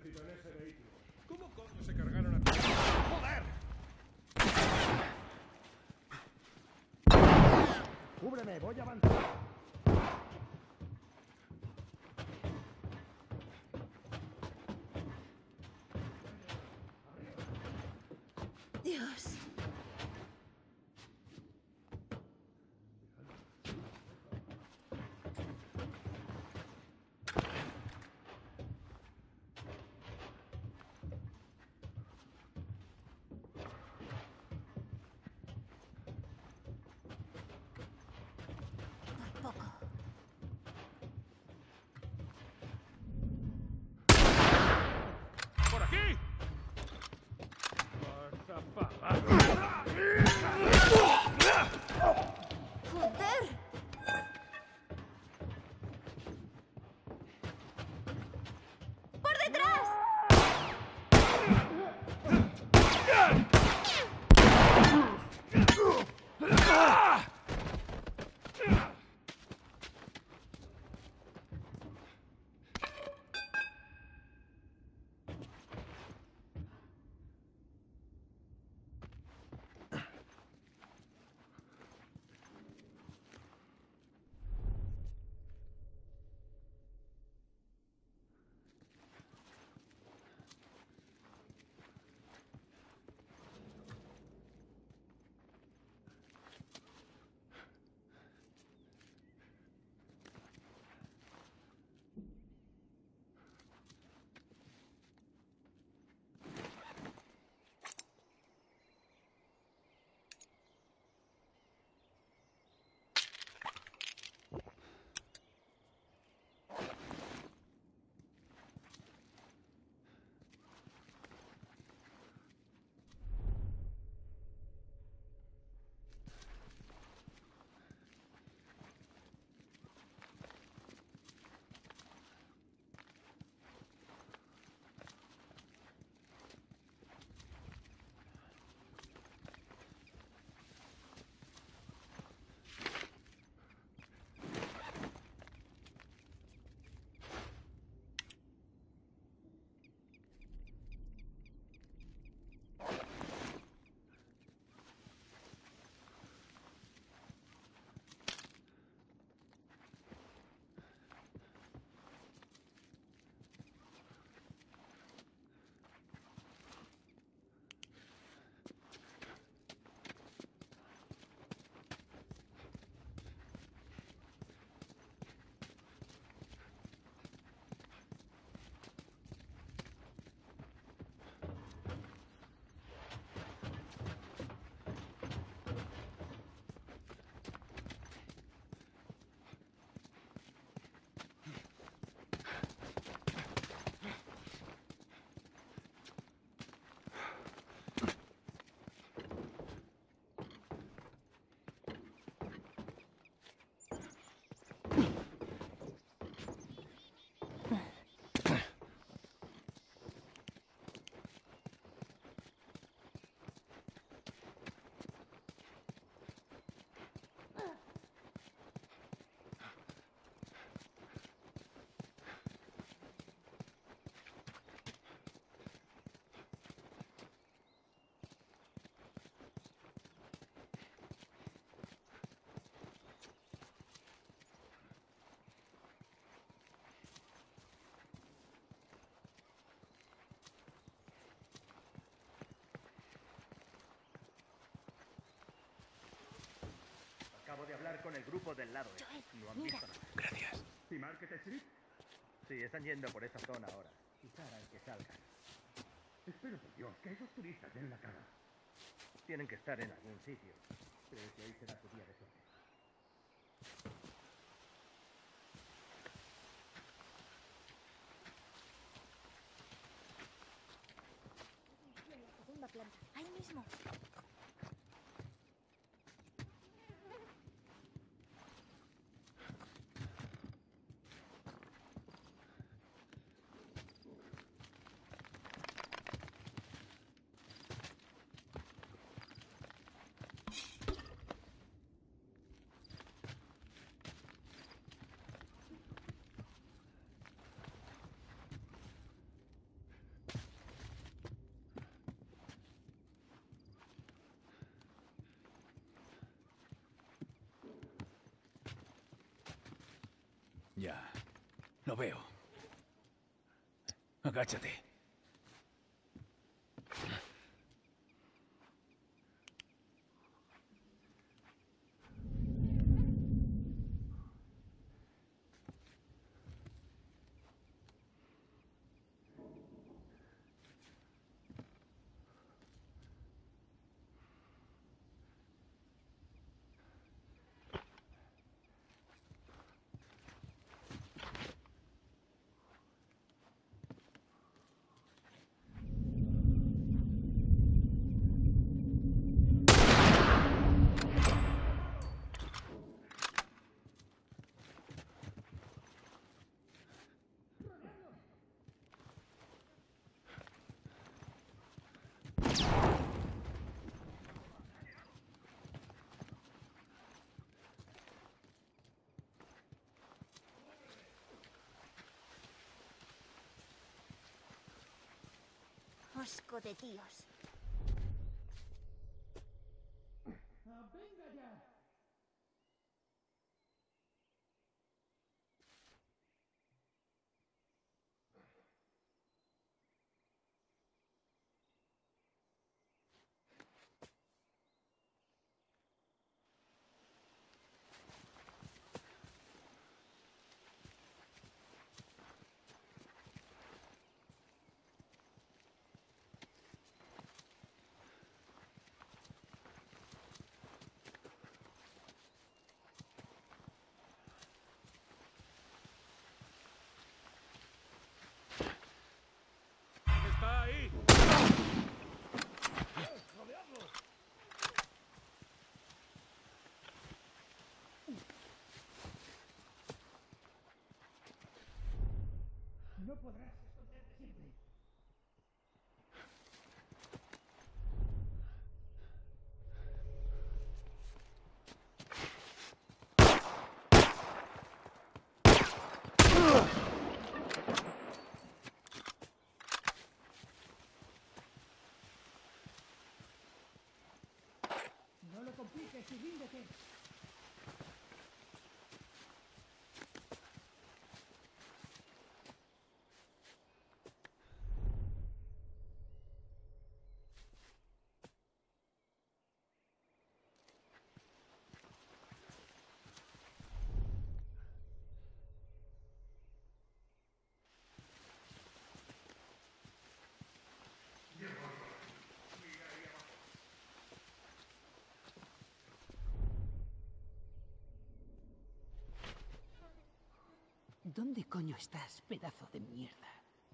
ejército en ese vehículo. ¿Cómo coño se cargaron a... ¡Joder! ¡Cúbreme! ¡Voy a avanzar! Dios. Por poco. ¡Por aquí! ¡Joder! ¡Por detrás! Acabo de hablar con el grupo del lado. No han visto nada. Gracias. ¿Y Market Street? Sí, están yendo por esa zona ahora. Quizá harán que salgan. Espero por Dios que esos turistas den la cara. Tienen que estar en algún sitio. Creo que hoy será tu día de suerte. En la segunda planta. Ahí mismo. Lo veo. Agáchate. Asco de tíos. ¡Venga ya! ¡Está ahí! No podrás esconderte siempre. No lo compliques y ríndete. ¿Dónde coño estás, pedazo de mierda?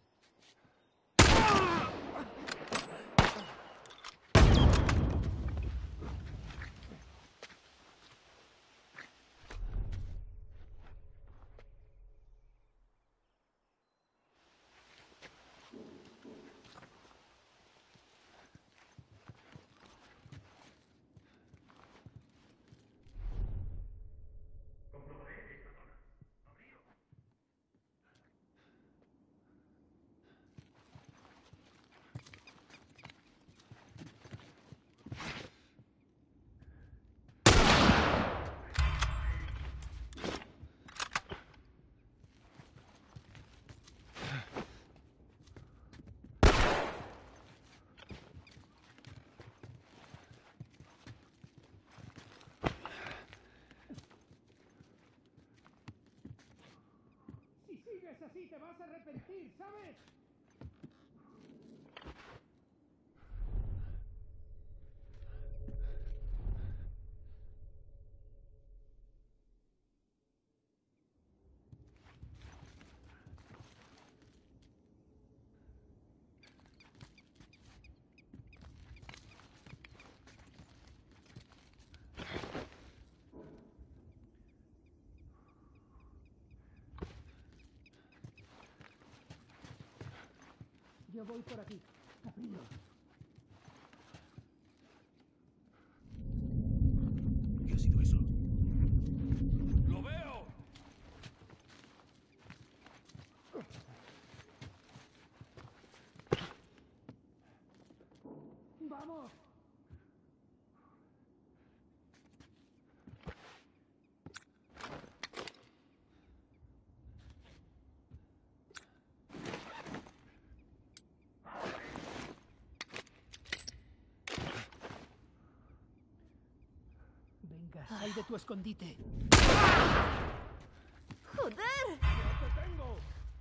Si sigues así te vas a arrepentir, ¿sabes? Yo voy por aquí. Caprillo. ¿Qué ha sido eso? ¡Lo veo! ¡Vamos! Sal de tu escondite. ¡Joder! ¡Te tengo!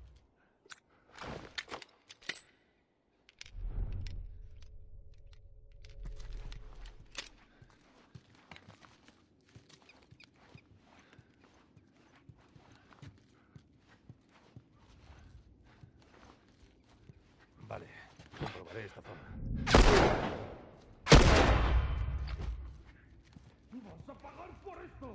Vale, comprobaré esta zona. ¡Vas a pagar por esto!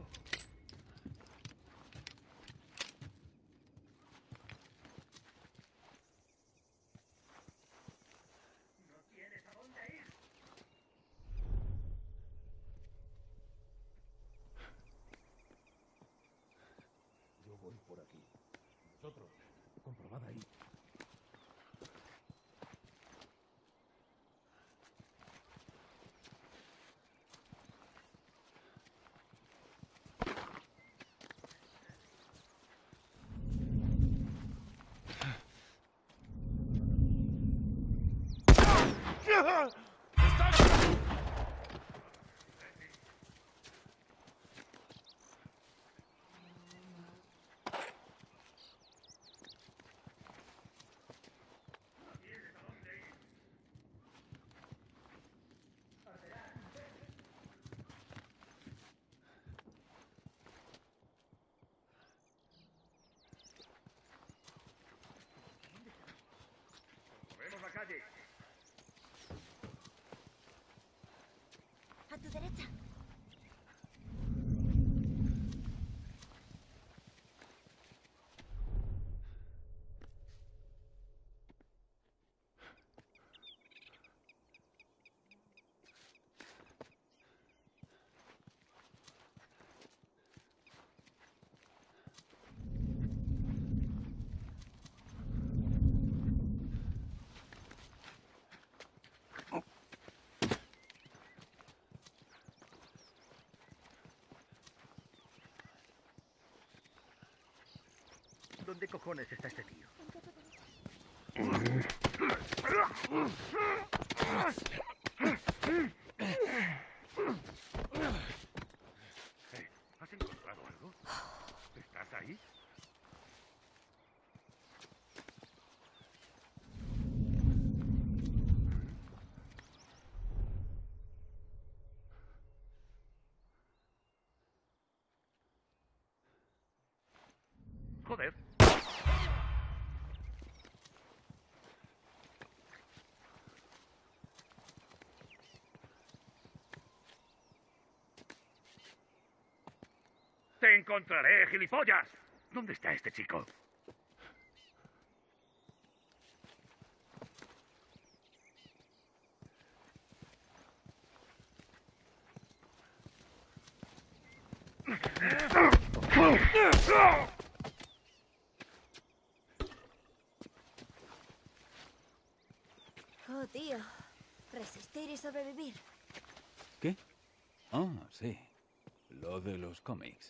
Yo voy por aquí. Vosotros, comprobad ahí. ¡Vemos la calle! A tu derecha. ¿Dónde cojones está este tío? ¿Has encontrado algo? ¿Estás ahí? Joder. ¡Te encontraré, gilipollas! ¿Dónde está este chico? Oh, tío. Resistir y sobrevivir. ¿Qué? Ah, sí. Lo de los cómics.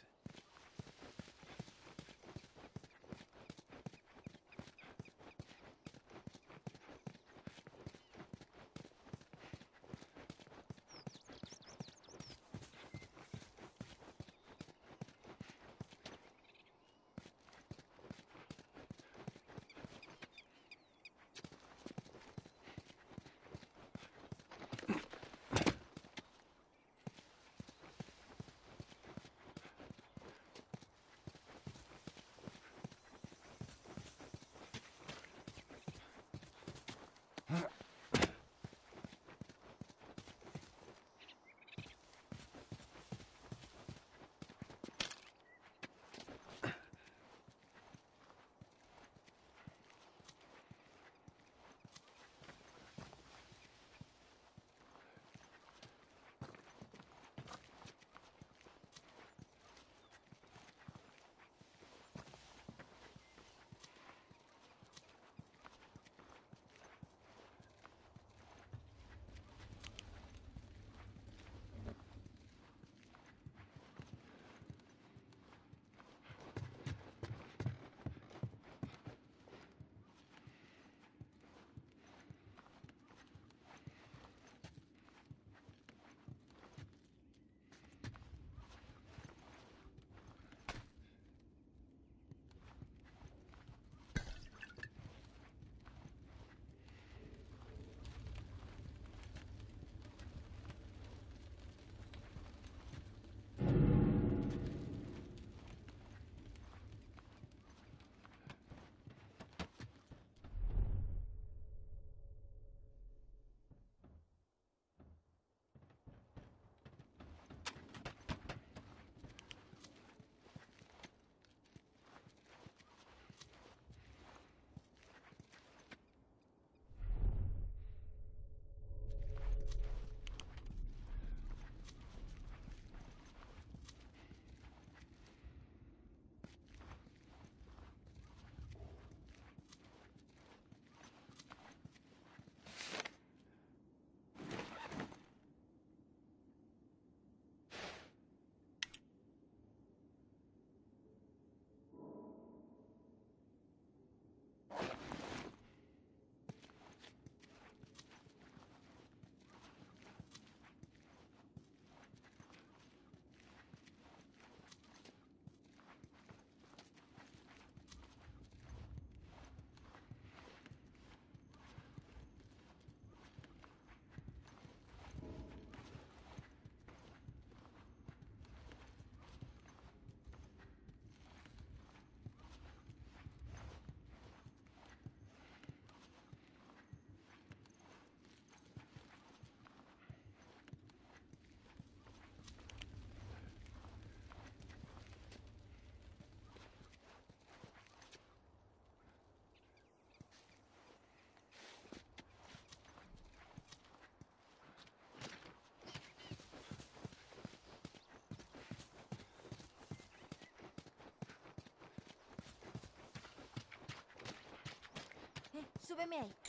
Súbeme ahí.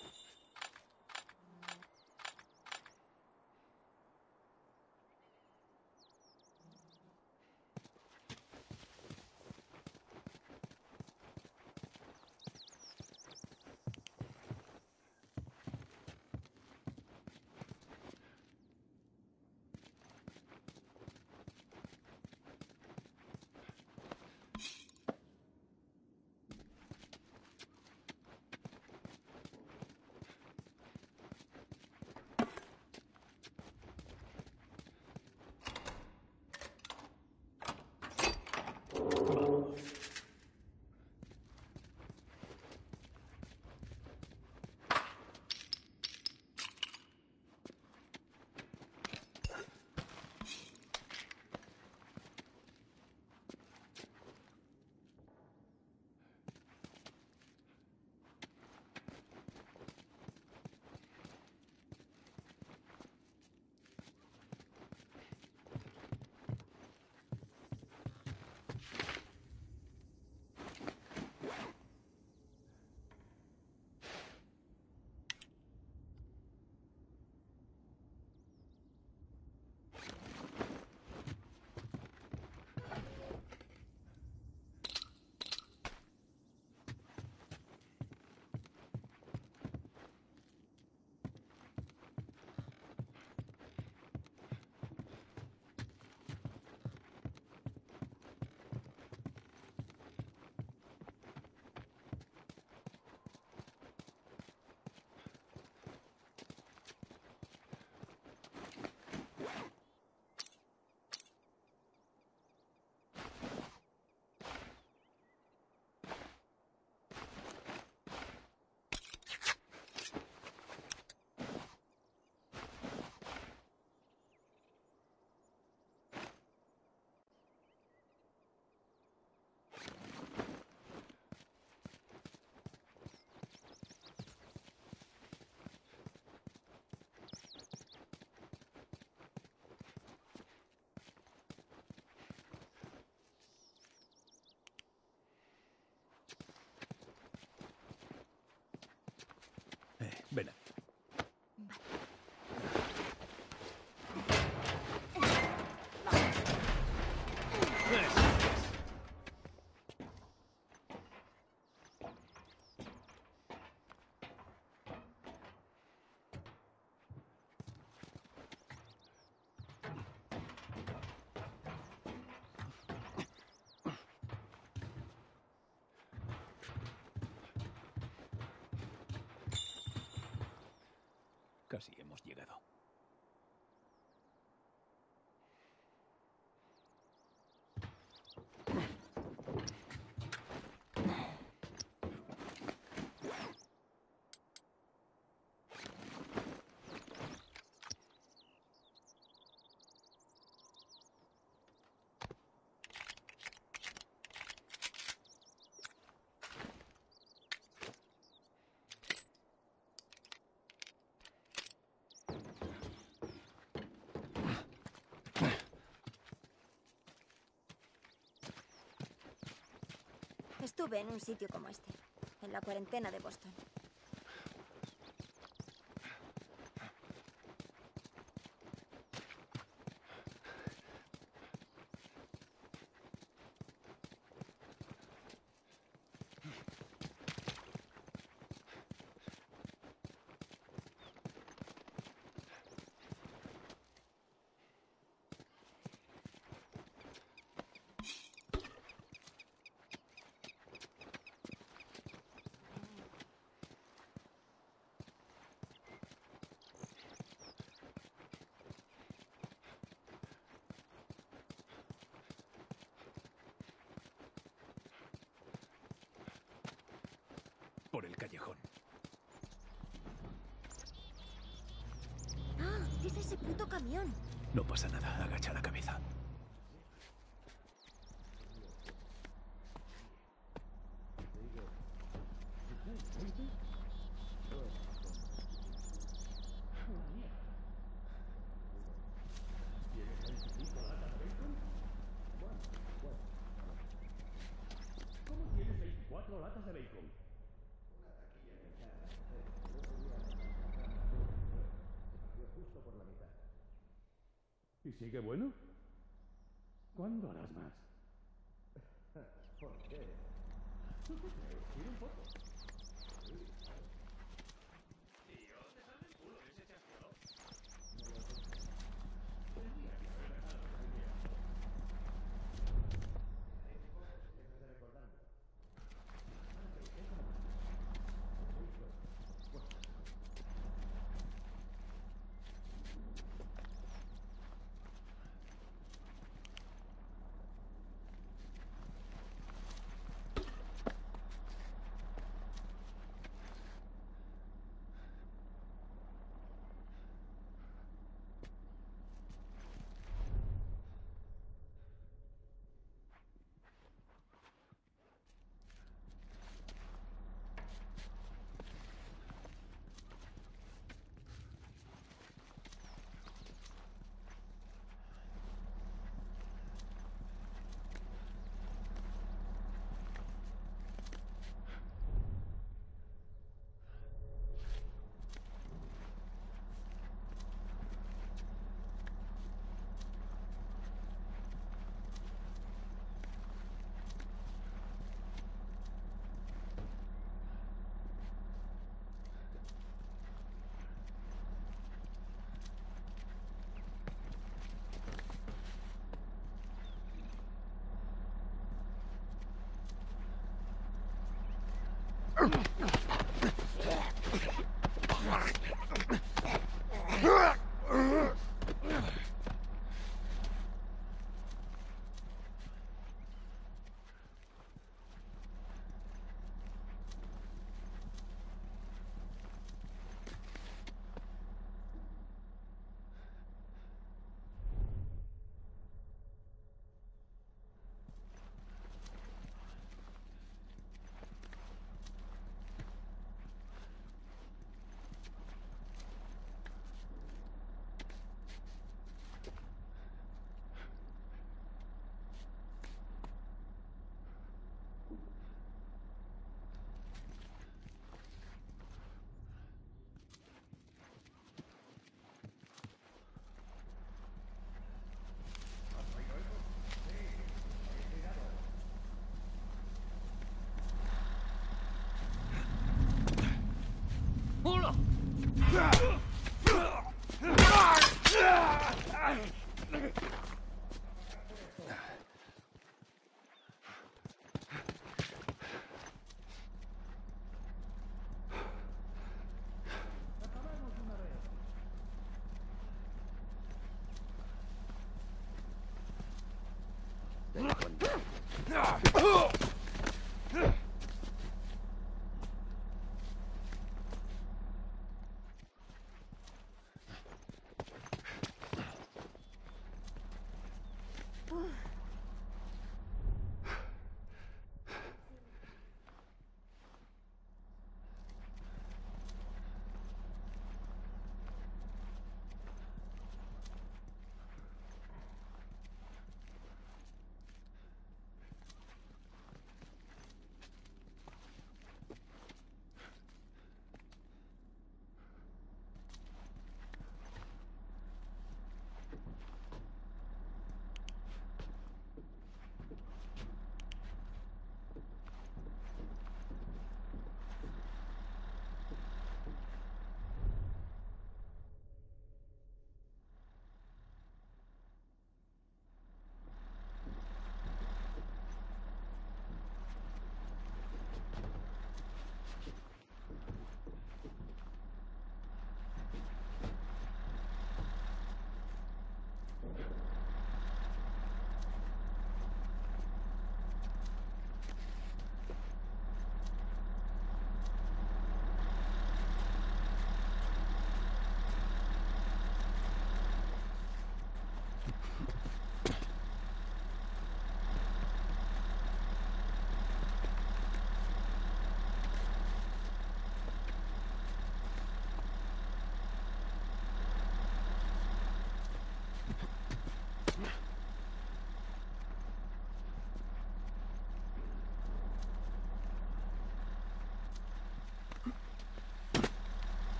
Ven aquí. Casi hemos llegado. Estuve en un sitio como este, en la cuarentena de Boston. Por el callejón. ¡Ah! ¡Es ese puto camión! No pasa nada, agacha la cabeza. ¿Cómo tienes 24 latas de bacon? ¿Y sigue bueno? ¿Cuándo harás más? ¿Por qué? ¿Tú qué crees? ¿Quiere un poco?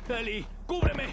Eli, cúbreme.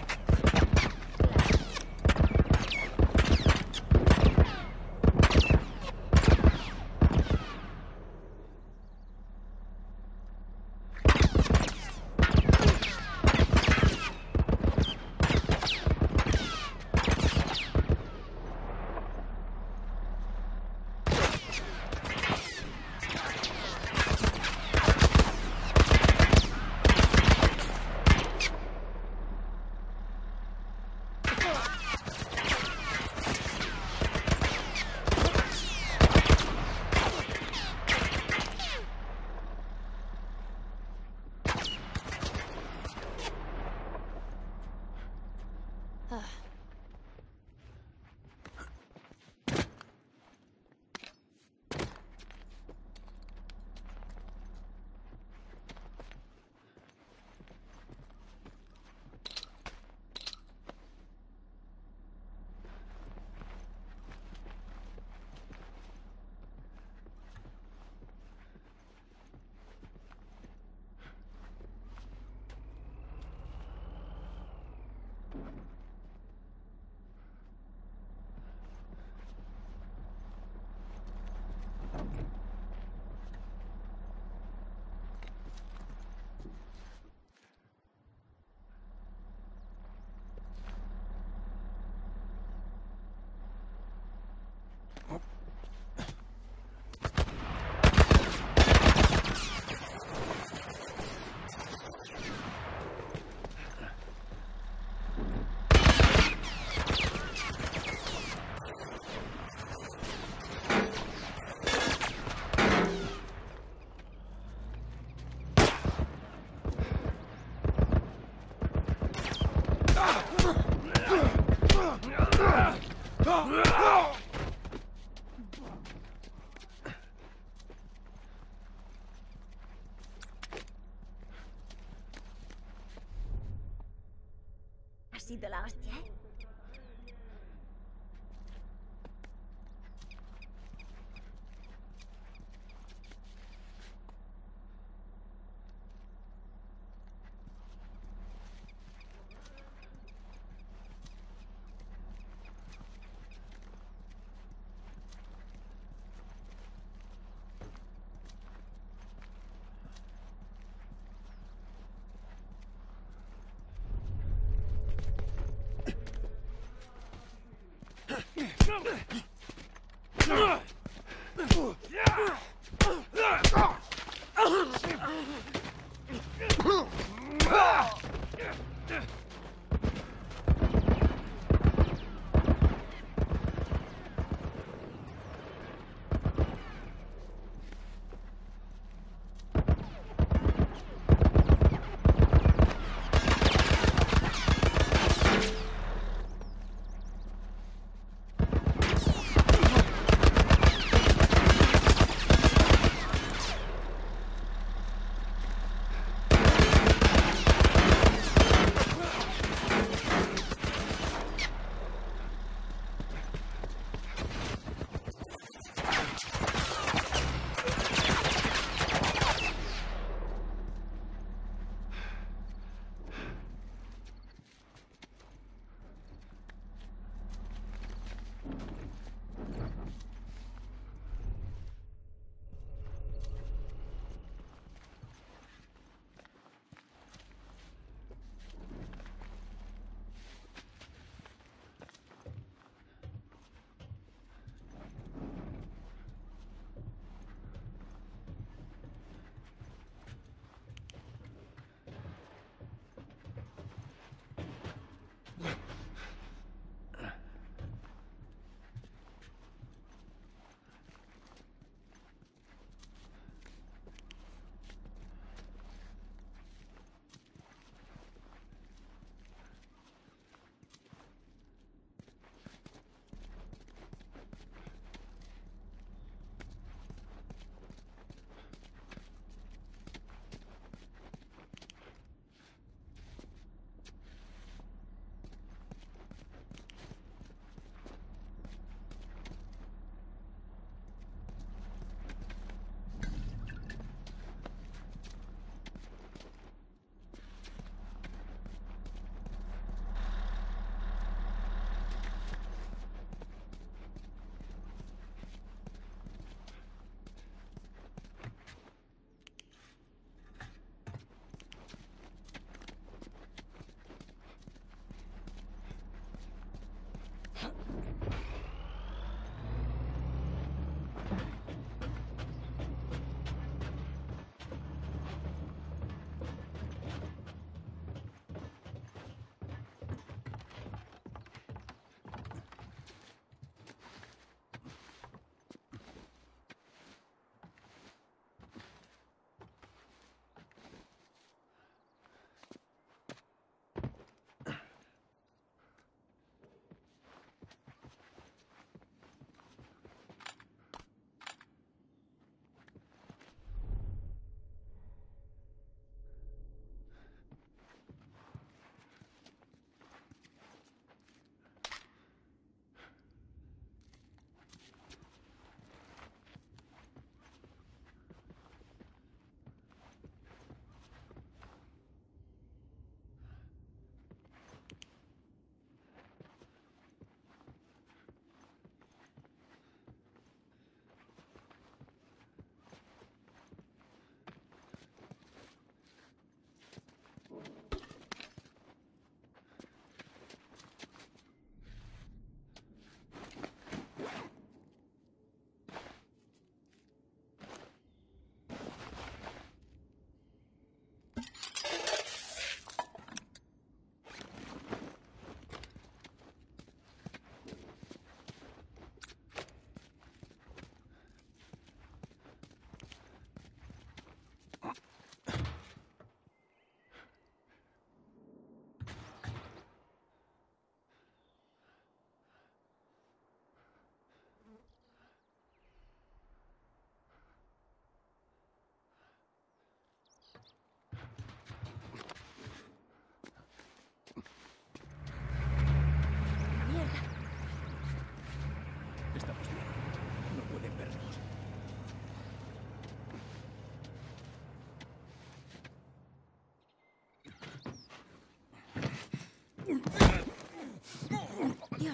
Ha sido la hostia, ¿eh?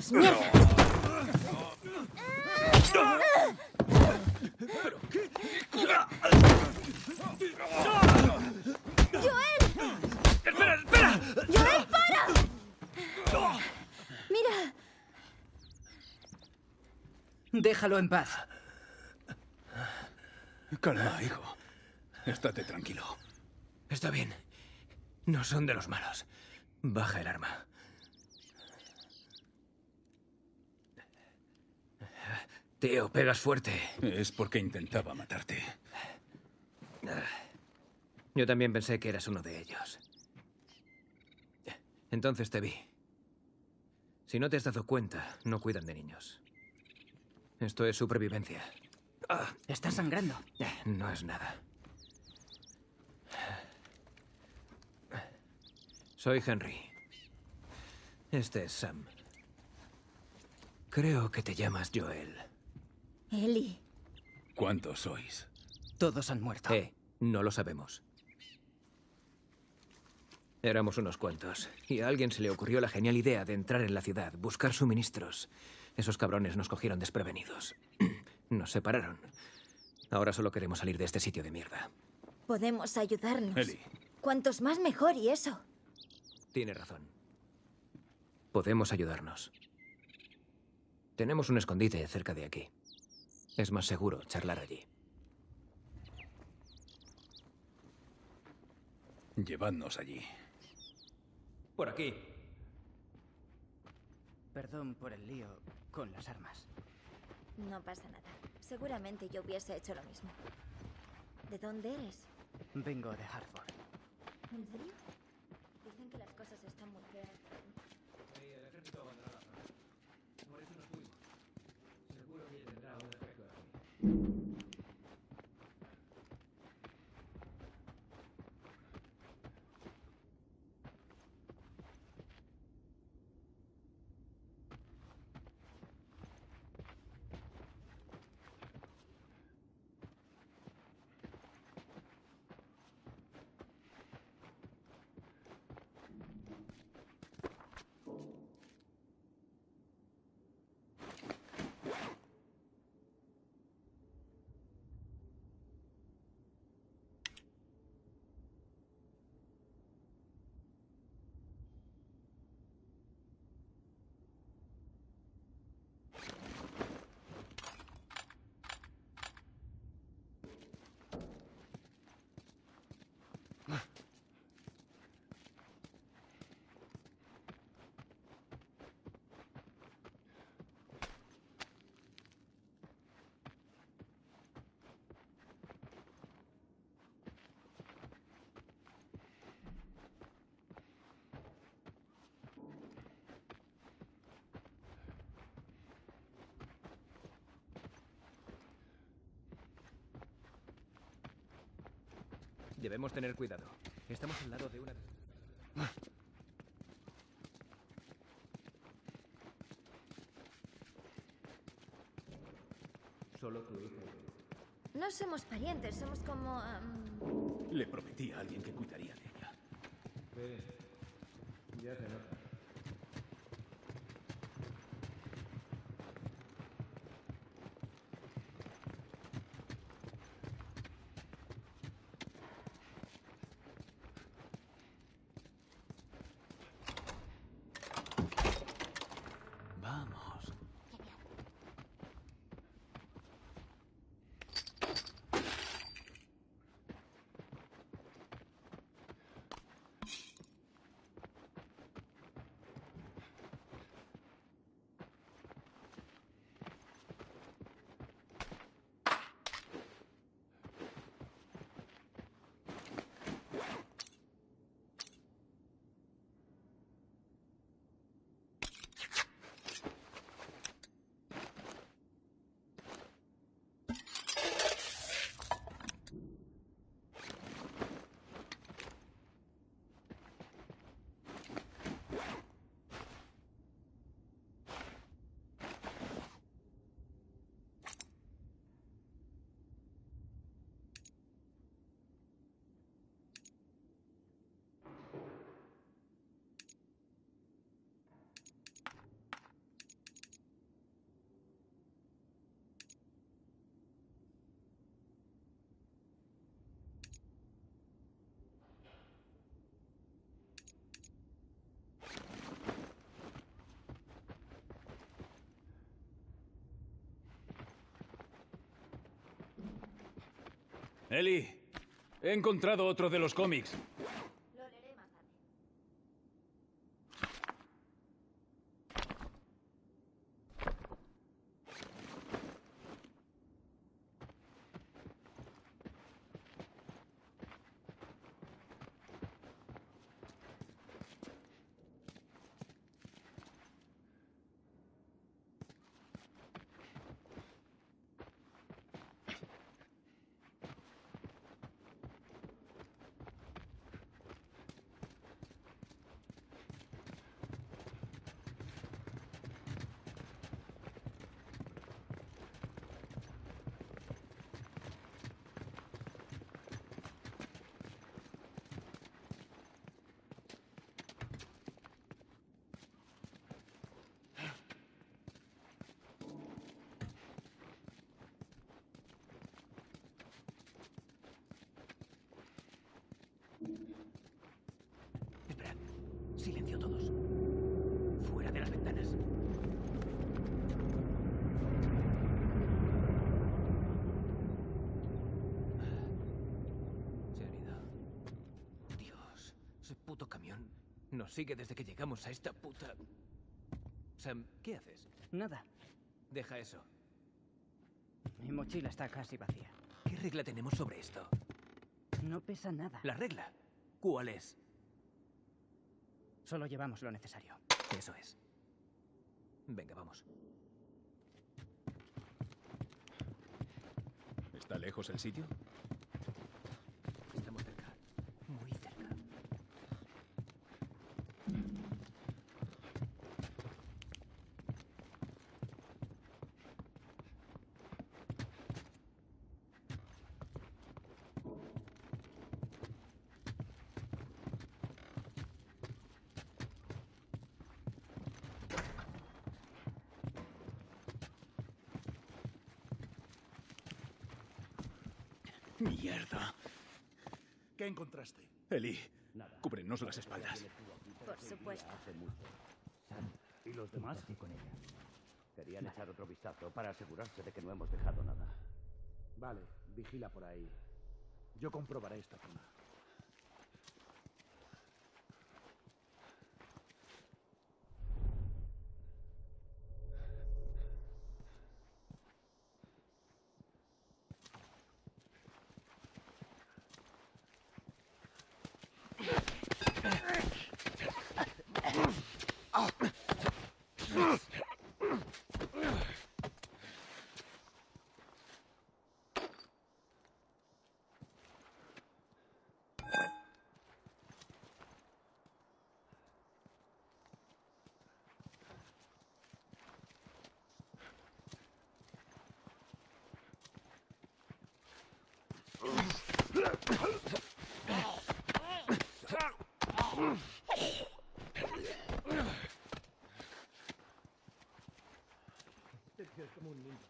¡Vamos, mierda! ¡Espera, espera! ¡Joel, para! Mira, Déjalo en paz. Calma, hijo. Estate tranquilo. Está bien. No son de los malos. Baja el arma. Tío, pegas fuerte. Es porque intentaba matarte. Yo también pensé que eras uno de ellos. Entonces te vi. Si no te has dado cuenta, no cuidan de niños. Esto es supervivencia. Está sangrando. No es nada. Soy Henry. Este es Sam. Creo que te llamas Joel. Ellie. ¿Cuántos sois? Todos han muerto. No lo sabemos. Éramos unos cuantos, y a alguien se le ocurrió la genial idea de entrar en la ciudad, buscar suministros. Esos cabrones nos cogieron desprevenidos. Nos separaron. Ahora solo queremos salir de este sitio de mierda. Podemos ayudarnos. Ellie. Cuantos más mejor y eso. Tiene razón. Podemos ayudarnos. Tenemos un escondite cerca de aquí. Es más seguro charlar allí. Llevadnos allí. Por aquí. Perdón por el lío con las armas. No pasa nada. Seguramente yo hubiese hecho lo mismo. ¿De dónde eres? Vengo de Hartford. ¿En serio? Dicen que las cosas están muy feas. Debemos tener cuidado. Estamos al lado de una... Solo tu hija. No somos parientes, somos como... Le prometí a alguien que cuidaría de ella. Ya se nota. Vamos. Eli, he encontrado otro de los cómics. Lo leeré más tarde. Esperad. Silencio todos. Fuera de las ventanas. Se han ido. Dios, ese puto camión nos sigue desde que llegamos a esta puta... Sam, ¿qué haces? Nada. Deja eso. Mi mochila está casi vacía. ¿Qué regla tenemos sobre esto? No pesa nada. ¿La regla? ¿Cuál es? Solo llevamos lo necesario. Eso es. Venga, vamos. ¿Está lejos el sitio? Estamos cerca. Muy cerca. ¡Mierda! ¿Qué encontraste? Eli, cúbrenos las espaldas. Por supuesto. Hace mucho. Sam y los demás con ella. Querían echar otro vistazo para asegurarse de que no hemos dejado nada. Vale, vigila por ahí. Yo comprobaré esta zona. Es como un niño.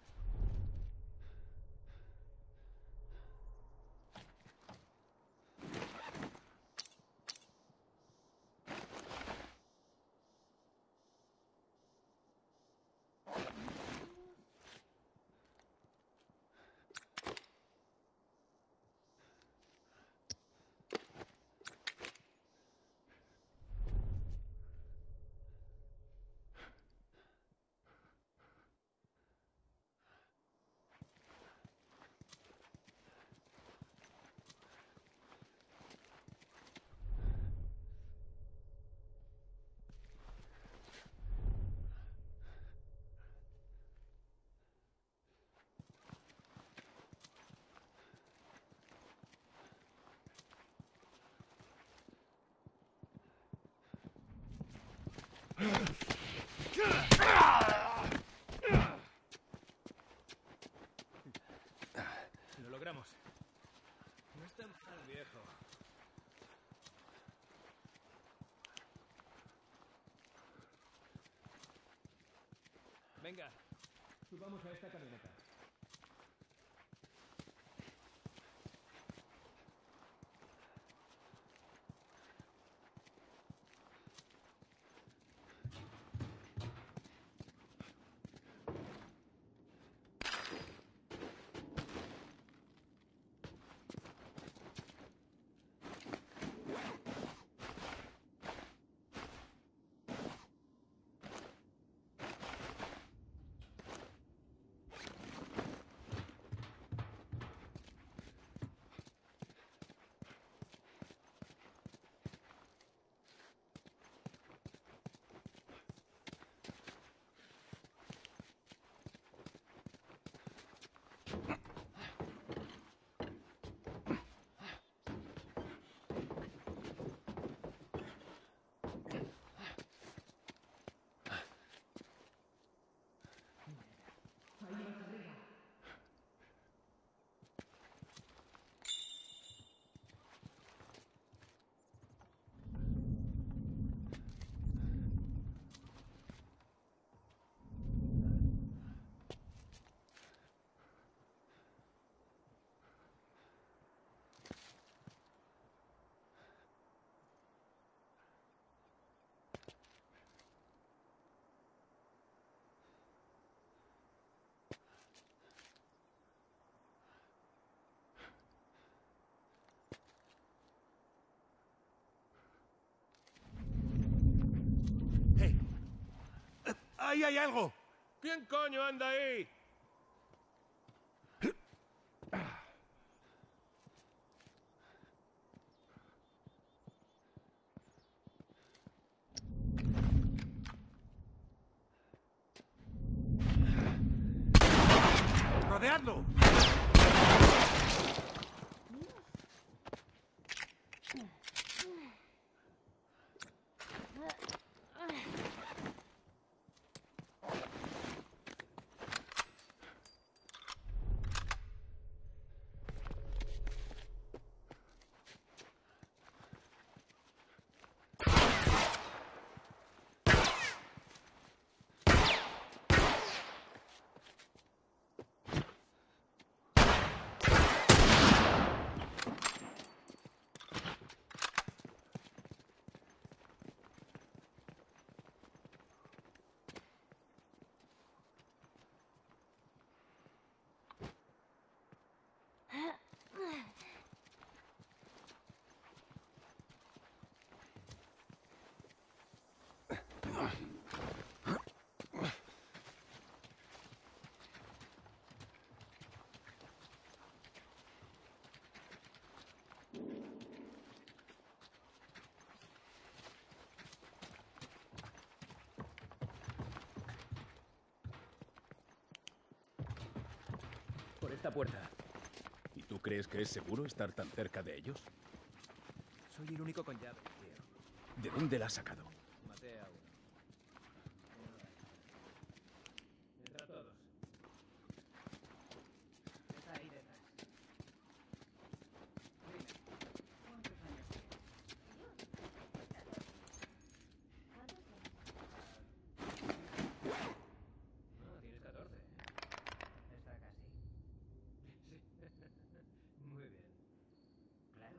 Lo logramos. No está mal, viejo. Venga, subamos a esta camioneta. ¡Ahí hay algo! ¿Quién coño anda ahí? ¡Rodeadlo! Por esta puerta. ¿Y tú crees que es seguro estar tan cerca de ellos? Soy el único con llave, tío. ¿De dónde la has sacado? Maté a uno. Entra todos. Está ahí detrás. ¿Cuántos años tienes? No, tienes 14. Está casi. Sí. Muy bien. Claro.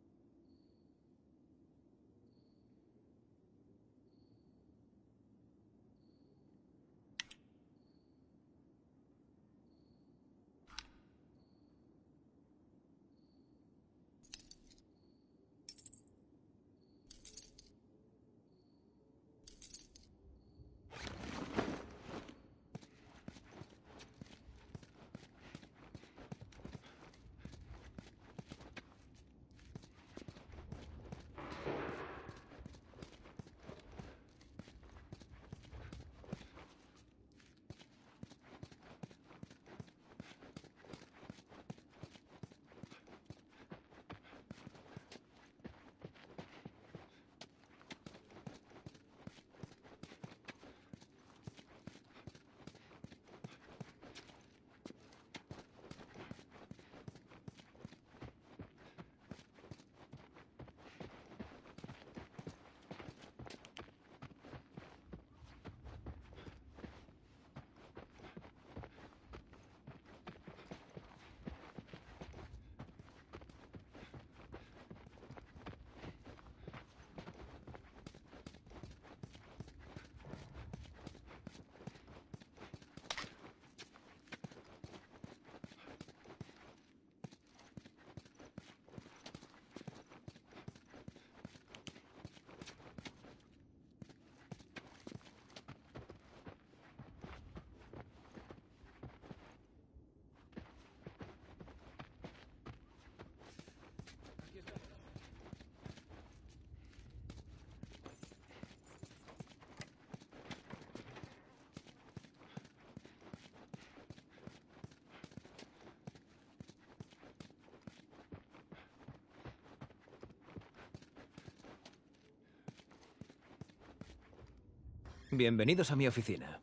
Bienvenidos a mi oficina.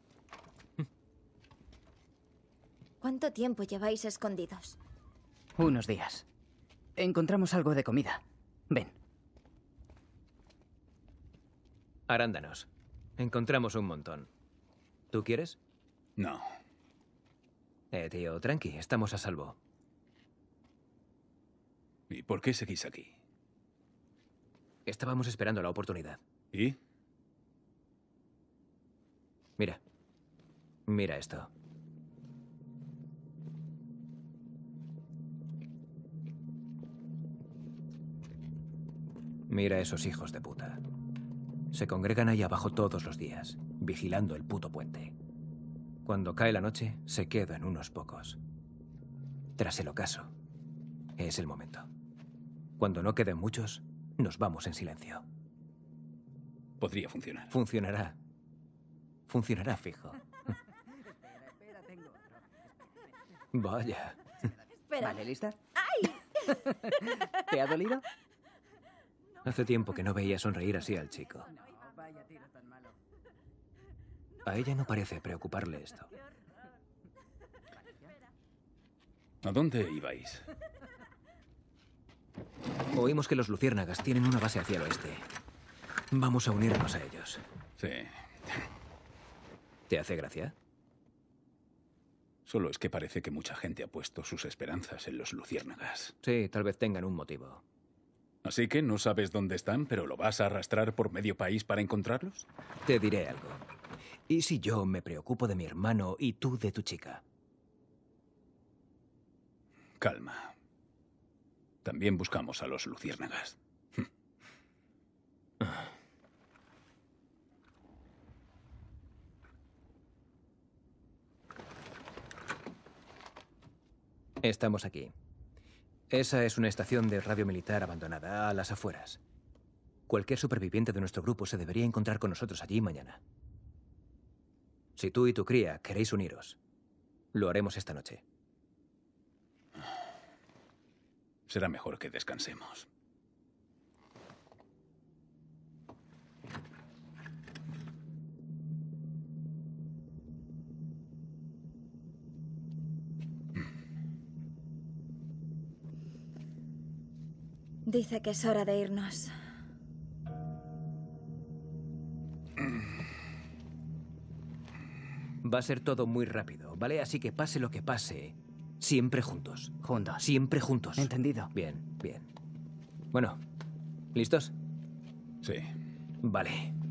¿Cuánto tiempo lleváis escondidos? Unos días. Encontramos algo de comida. Ven. Arándanos. Encontramos un montón. ¿Tú quieres? No. Tío, tranqui, estamos a salvo. ¿Y por qué seguís aquí? Estábamos esperando la oportunidad. ¿Y? Mira. Mira esto. Mira a esos hijos de puta. Se congregan ahí abajo todos los días. vigilando el puto puente. Cuando cae la noche, se quedan unos pocos. Tras el ocaso, es el momento. Cuando no queden muchos, nos vamos en silencio. Podría funcionar. Funcionará. Funcionará fijo. Espera, tengo otro. Vaya. Espera. Vale, ¿lista? ¡Ay! ¿Te ha dolido? Hace tiempo que no veía sonreír así al chico. No, vaya tiro tan malo. A ella no parece preocuparle esto. ¿A dónde ibais? Oímos que los luciérnagas tienen una base hacia el oeste. Vamos a unirnos a ellos. Sí. ¿Te hace gracia? Solo es que parece que mucha gente ha puesto sus esperanzas en los luciérnagas. Sí, tal vez tengan un motivo. Así que no sabes dónde están, pero lo vas a arrastrar por medio país para encontrarlos. Te diré algo. ¿Y si yo me preocupo de mi hermano y tú de tu chica? Calma. También buscamos a los luciérnagas. Estamos aquí. Esa es una estación de radio militar abandonada a las afueras. Cualquier superviviente de nuestro grupo se debería encontrar con nosotros allí mañana. Si tú y tu cría queréis uniros, lo haremos esta noche. Será mejor que descansemos. Dice que es hora de irnos. Va a ser todo muy rápido, ¿vale? Así que pase lo que pase, siempre juntos. Juntos. Siempre juntos. Entendido. Bien, bien. Bueno, ¿listos? Sí. Vale.